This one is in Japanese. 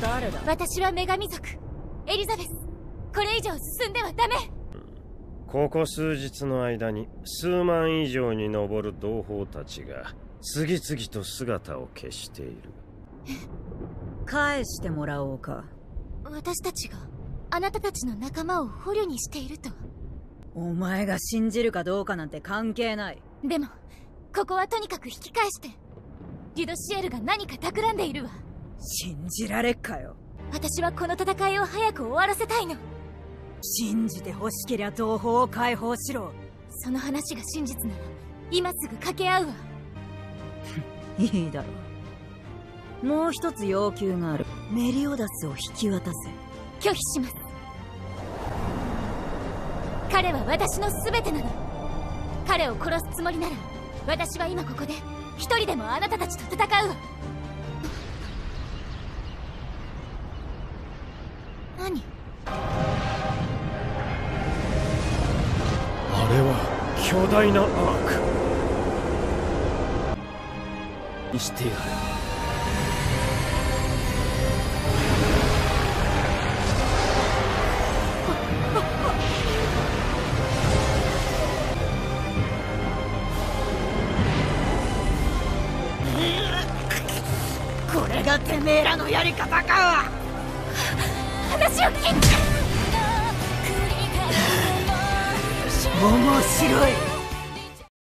誰だ？ 私は女神族エリザベス。これ以上進んではダメ。 ここ数日の間に数万以上に上る同胞たちが次々と姿を消している。 返してもらおうか。 私たちがあなたたちの仲間を捕虜にしていると？ お前が信じるかどうかなんて関係ない。 でもここはとにかく引き返して。デュドシエルが何か企んでいるわ。 信じられっかよ。 私はこの戦いを早く終わらせたいの。 信じて欲しけりゃ同胞を解放しろ。 その話が真実なら今すぐ掛け合うわ。 いいだろう。もう一つ要求がある。メリオダスを引き渡せ。 拒否します。彼は私の全てなの。彼を殺すつもりなら私は今ここで一人でもあなたたちと戦うわ。何？ あれは巨大なアークにしてやる。 これがてめえらのやり方か。 話を聞いて。 面白い。